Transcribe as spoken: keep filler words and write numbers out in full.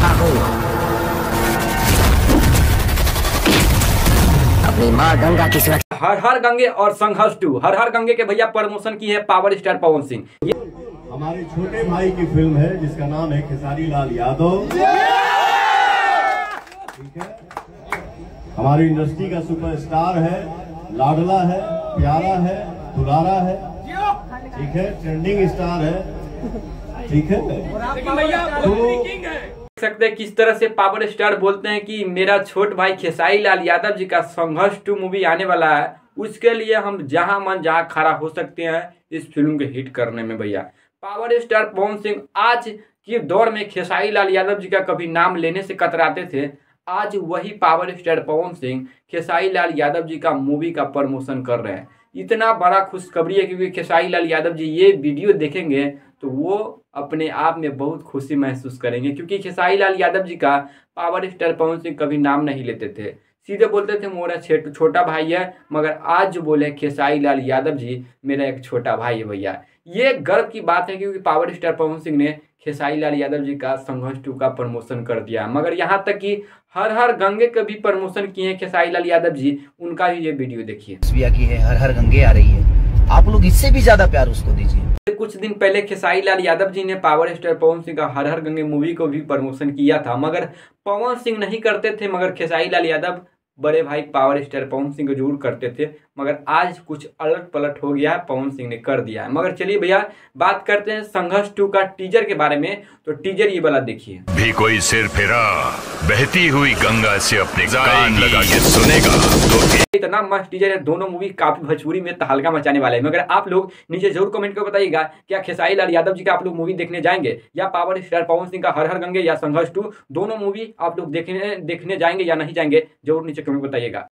भागो, अपनी माँ गंगा की सुरक्षा। हर हर गंगे और संघर्ष टू, हर हर गंगे के भैया प्रमोशन की है पावर स्टार पवन सिंह। ये हमारे छोटे भाई की फिल्म है जिसका नाम है खेसारी लाल यादव। ठीक है, हमारी इंडस्ट्री का सुपरस्टार है, लाडला है, प्यारा है, दुलारा है। ठीक है, ट्रेंडिंग स्टार है। ठीक है, तो देख सकते हैं किस तरह से पावर स्टार बोलते हैं कि मेरा छोट भाई खेसारी लाल यादव जी का संघर्ष टू मूवी आने वाला है, उसके लिए हम जहां मन जहां खड़ा हो सकते हैं इस फिल्म के हिट करने में। भैया पावर स्टार पवन सिंह आज के दौर में खेसारी लाल यादव जी का कभी नाम लेने से कतराते थे, आज वही पावर स्टार पवन सिंह खेसारी लाल यादव जी का मूवी का प्रमोशन कर रहे हैं। इतना बड़ा खुशखबरी है क्योंकि खेसारी लाल यादव जी ये वीडियो देखेंगे तो वो अपने आप में बहुत खुशी महसूस करेंगे, क्योंकि खेसारी लाल यादव जी का पावर स्टार पवन सिंह कभी नाम नहीं लेते थे, सीधे बोलते थे मोरा छोटा भाई है, मगर आज जो बोले खेसारी लाल यादव जी मेरा एक छोटा भाई है। भैया ये गर्व की बात है क्योंकि पावर स्टार पवन सिंह ने खेसारी लाल यादव जी का संघर्ष टू का प्रमोशन कर दिया, मगर यहाँ तक कि हर हर गंगे का भी प्रमोशन किए हैं खेसारी लाल यादव जी, उनका ही ये वीडियो देखिए। की है हर हर गंगे आ रही है, आप लोग इससे भी ज्यादा प्यार उसको दीजिए। कुछ दिन पहले खेसारी लाल यादव जी ने पावर स्टार पवन सिंह का हर हर गंगे मूवी को भी प्रमोशन किया था, मगर पवन सिंह नहीं करते थे, मगर खेसारी लाल यादव बड़े भाई पावर स्टार पवन सिंह को जरूर करते थे, मगर आज कुछ अलट पलट हो गया है, पवन सिंह ने कर दिया है। मगर चलिए भैया बात करते हैं संघर्ष टू का टीजर के बारे में, तो टीजर ये वाला देखिए। भी कोई सिर फिरा बहती हुई गंगा से अपने कान लगा के सुनेगा तो इतना मस्त टीजर है, दोनों मूवी काफी भोजपुरी में तहलका मचाने वाले हैं। मगर आप लोग नीचे जरूर कमेंट कर बताइएगा क्या खेसारी लाल यादव जी का आप लोग मूवी देखने जाएंगे, या पावर स्टार पवन सिंह का हर हर गंगे या संघर्ष टू, दोनों मूवी आप लोग देखने देखने जाएंगे या नहीं जाएंगे, जरूर नीचे कमेंट बताइएगा।